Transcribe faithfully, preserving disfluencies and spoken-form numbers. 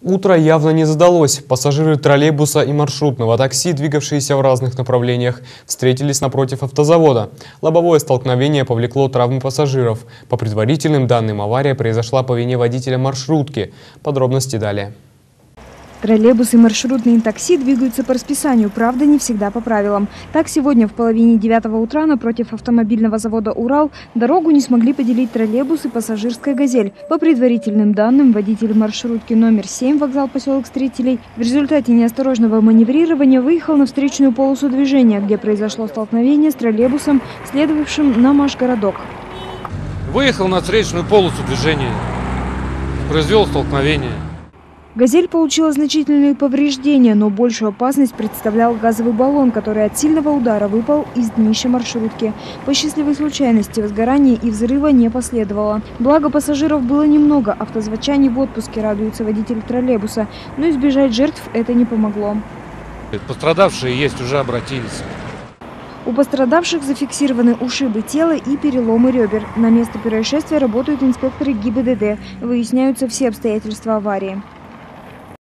Утро явно не задалось. Пассажиры троллейбуса и маршрутного такси, двигавшиеся в разных направлениях, встретились напротив автозавода. Лобовое столкновение повлекло травмы пассажиров. По предварительным данным, авария произошла по вине водителя маршрутки. Подробности далее. Троллейбусы и маршрутные такси двигаются по расписанию, правда, не всегда по правилам. Так, сегодня в половине девятого утра напротив автомобильного завода «Урал» дорогу не смогли поделить троллейбус и пассажирская «Газель». По предварительным данным, водитель маршрутки номер семь, вокзал поселок Строителей, в результате неосторожного маневрирования выехал на встречную полосу движения, где произошло столкновение с троллейбусом, следовавшим на Машгородок. Выехал на встречную полосу движения, произвел столкновение. «Газель» получила значительные повреждения, но большую опасность представлял газовый баллон, который от сильного удара выпал из днища маршрутки. По счастливой случайности возгорания и взрыва не последовало. Благо, пассажиров было немного, автозводчане в отпуске, радуется водитель троллейбуса, но избежать жертв это не помогло. Пострадавшие есть, уже обратились. У пострадавших зафиксированы ушибы тела и переломы ребер. На место происшествия работают инспекторы ГИБДД. Выясняются все обстоятельства аварии.